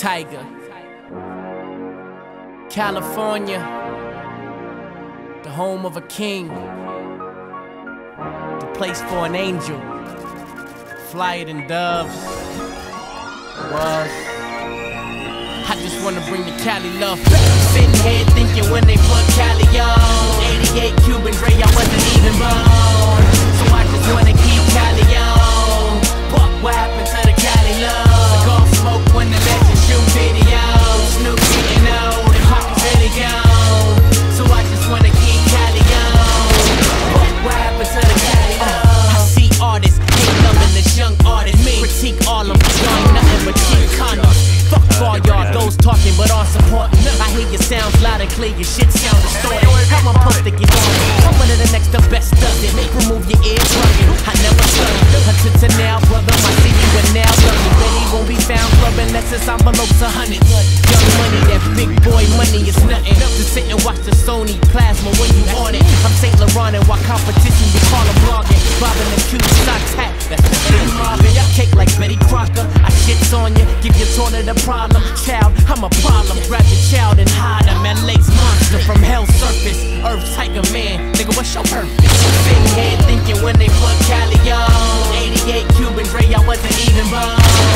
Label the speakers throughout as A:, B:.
A: Tiger, California, the home of a king, the place for an angel, flyer than doves. I just wanna bring the Cali love. Sitting here thinking when they put Cali on 88 Cuban Dre, I wasn't even born. So I just wanna keep Cali on. What happened to the Cali love? Cigar smoke when the legend shoot videos. Snoop getting old and pockets really gone. So I just wanna keep Cali on. What happened to the Cali love? I see artists hate loving this young artist. Critique all of them, y'all ain't nothing but cheap condoms. Fuck all y'all, those talking but aren't supporting. I hear your sounds loud and clear, your shit sound distorted. How I'm supposed to get on it? I'm one of the next, the best does it. Remove your ear plugging, I never study. Until to now, brother, my CD but now lucky. Really won't be found clubbing unless it's envelopes of hundreds. Young money, that big boy money is nothing. To sit and watch the Sony plasma when you on it. I'm St. Laurent and while competition you call them blogging. Bobbing the cute socks hat, that's the thing Marvin. Cake like Betty Crocker, I shits on you, give your toilet a problem. Child, I'm a problem, grab your child and hide him. LA's monster from hell's surface, Earth Tiger man, nigga what's your purpose? Sitting here thinking when they put Cali on 88 Cuban Dre, I wasn't even born.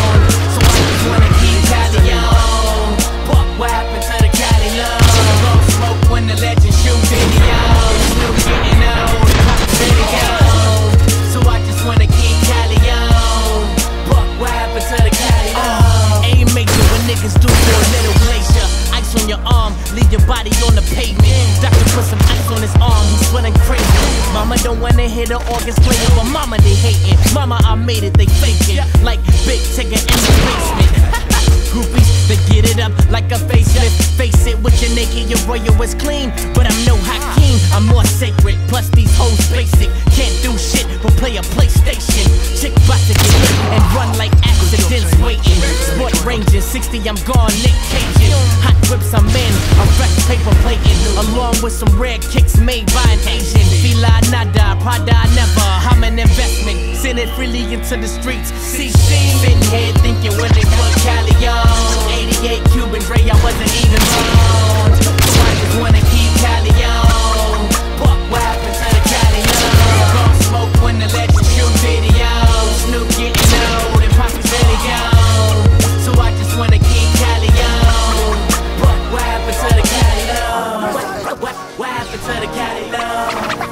A: So I just wanna keep Cali on. What happened to the Cali love? Cigar smoke when the legend shoot videos. Snoop getting old and pockets really gone. So I just wanna keep Cali on. What happened to the Cali love? Aim major when niggas do for a little glacier. Ice on your arm, leave your body on the pavement. Doctor put some ice on his arm, he's sweating crazy. Mama don't wanna hear the organs playing, but mama they hating. Mama I made it, they faking. Like Big Tigger in the basement. Groupies, they get it up like a facelift. Face it, with your naked, your royal is clean. But I'm no Hakeem, I'm more sacred. Plus these hoes basic, can't do shit but play a PlayStation. Chick bout to get hit and run like accidents waiting. Sport ranging, 60, I'm gone, Nick Cajun. Hot whips, I'm in, I'm fresh paper plating. Along with some rare kicks made by an Asian. Fila nada, Prada never, I'm an investment. Send it freely into the streets. CC, sitting here thinking when they put Cali on 88 Cuban Dre, I wasn't even born. So I just wanna keep Cali on. What happened to the Cali love? Cigar smoke when the legend shoot videos. Snoop getting old and pockets really gone. So I just wanna keep Cali on. What happened to the Cali love? What happened to the Cali love?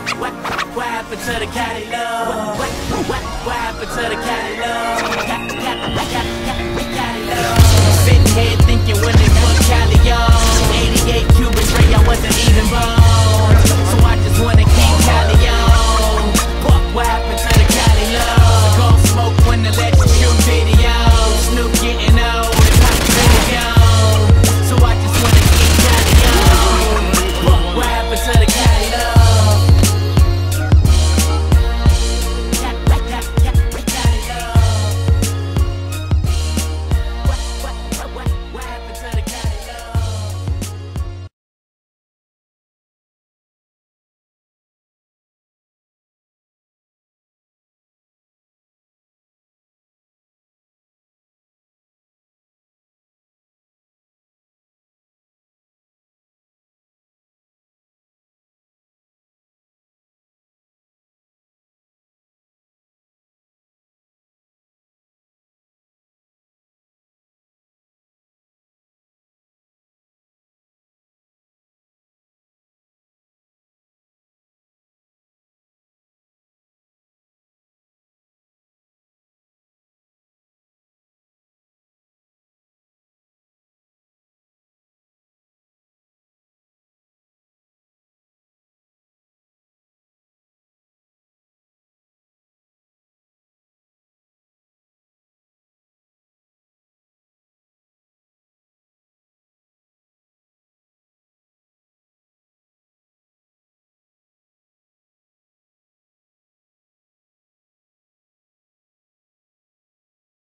A: What happened to the Cali love? What happened to the Cali love? Cali love. Sitting here thinking when they put Cali on 88 Cuban Dre, I wasn't even born.